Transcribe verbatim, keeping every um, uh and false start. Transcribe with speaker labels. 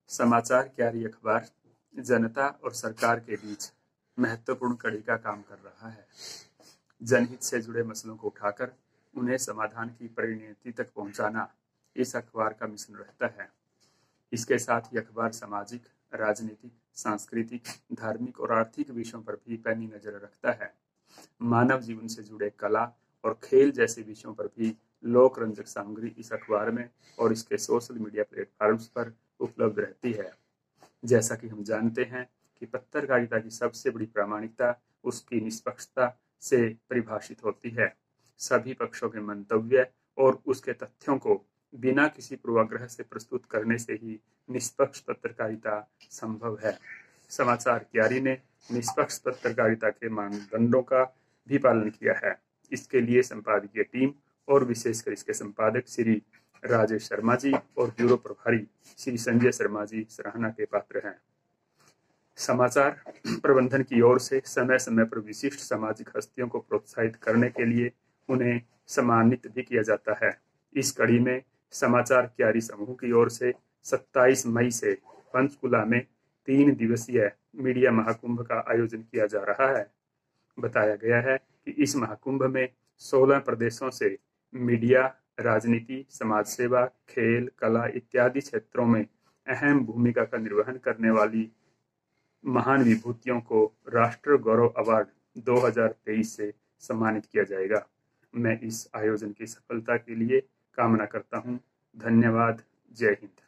Speaker 1: समाचार क्यारी अखबार जनता और सरकार के बीच महत्वपूर्ण कड़ी का काम कर रहा है। जनहित से जुड़े मसलों को उठाकर उन्हें समाधान की परिणति तक पहुंचाना इस अखबार का मिशन रहता है। इसके साथ ही अखबार सामाजिक, राजनीतिक, सांस्कृतिक, धार्मिक और आर्थिक विषयों पर भी पैनी नजर रखता है। मानव जीवन से जुड़े कला और खेल जैसे विषयों पर भी लोक रंजक सामग्री इस अखबार में और इसके सोशल मीडिया प्लेटफॉर्म्स पर उपलब्ध रहती है। जैसा कि हम जानते हैं कि पत्रकारिता की सबसे बड़ी प्रामाणिकता उसकी निष्पक्षता से परिभाषित होती है। सभी पक्षों के मंतव्य और उसके तथ्यों को बिना किसी पूर्वाग्रह से प्रस्तुत करने से ही निष्पक्ष पत्रकारिता संभव है। समाचार क्यारी ने निष्पक्ष पत्रकारिता के मानदंडों का भी पालन किया है। इसके लिए संपादकीय टीम और विशेषकर इसके संपादक श्री राजेश शर्मा जी और ब्यूरो प्रभारी श्री संजय शर्मा जी सराहना के पात्र हैं। समाचार प्रबंधन की ओर से समय समय पर विशिष्ट सामाजिक हस्तियों को प्रोत्साहित करने के लिए उन्हें सम्मानित भी किया जाता है। इस कड़ी में समाचार क्यारी समूह की ओर से सत्ताईस मई से पंचकुला में तीन दिवसीय मीडिया महाकुंभ का आयोजन किया जा रहा है। बताया गया है कि इस महाकुंभ में सोलह प्रदेशों से मीडिया, राजनीति, समाज सेवा, खेल, कला इत्यादि क्षेत्रों में अहम भूमिका का निर्वहन करने वाली महान विभूतियों को राष्ट्र गौरव अवार्ड दो हज़ार तेईस से सम्मानित किया जाएगा। मैं इस आयोजन की सफलता के लिए कामना करता हूं। धन्यवाद। जय हिंद।